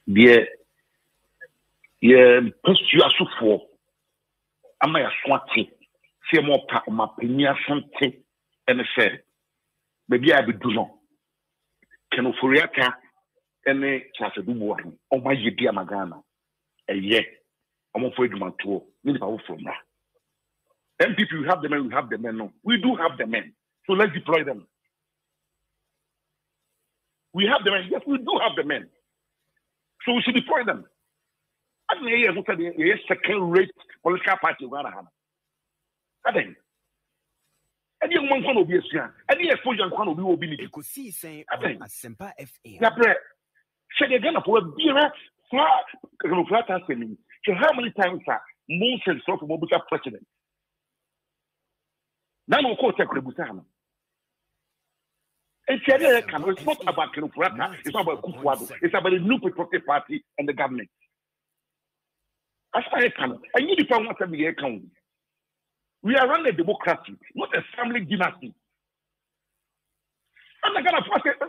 the pursue asufo ama ya swati se mo pa ma penia sante ene se baby a bedu no ken Ofori-Atta ene chase dubu wa o ma ye bia magana eye omo fo edumanto ni pa wo from na NPP we have the men no we do have the men so let's deploy them. We have the men. Yes, we do have the men. So we should deploy them. I mean, a second-rate political party in Ghana. I think. And young man can be a senior. And the exposure can be obedient. You could see saying, I think. A simple FA. Say again for a beer. So how many times are Moses of Mobutu president? Now, of course, it's not about Akufo-Addo, it's not about Akufo-Addo, it's about the new Patriotic party and the government. As far as I can, I need to find what we are. We are running a democracy, not a family dynasty. I'm not going to pass it.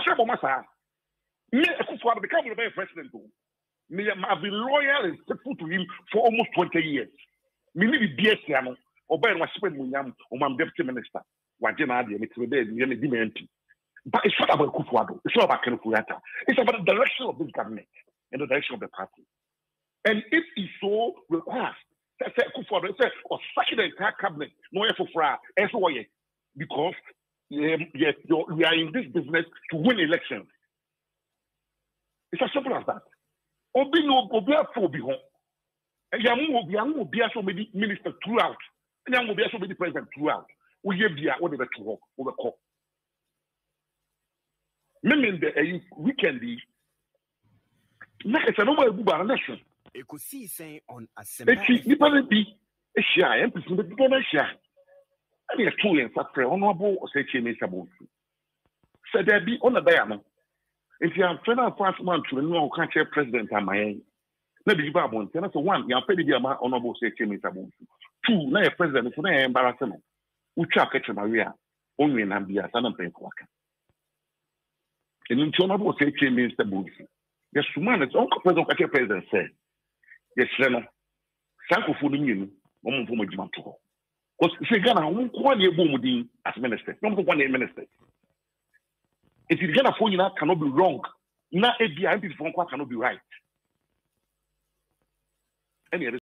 Me, Akufo-Addo become the president. Me, I've been loyal and faithful to him for almost 20 years. Me, maybe BS, or by my deputy minister. But it's not about Akufo-Addo. It's not about Ofori-Atta. It's about the direction of this government and the direction of the party. And if it so requires, Akufo-Addo or such the entire cabinet, no because we are in this business to win elections. It's as simple as that. Obi no obi afo bi ho. Yamu obi aso be minister throughout. Yamu obi aso be president throughout. We have bia what the to over call. Meaning the weekend na it's a normal buba nation. You could see saying on a simple ni pa bi e share MPP be do na share. Ani e to yen safre honorable Osechi Mesabo. Said there be on the day no. If you have federal man to no can chair president amayen. Na bi ba bon na so one you pay the ama honorable Osechi Mesabo. Two na president so na embarrassing. Ucha keche Maria onwe na bia sana mpenko aka enu nti ona bo say change minister bullshit yes man it's onko president say yes no sankofo no nyinu omo mfo magima to ho cause say Ghana won ko na ebo mudin as minister no mfo na minister if you Ghana for nyina cannot be wrong na ebia MPP for cannot be right.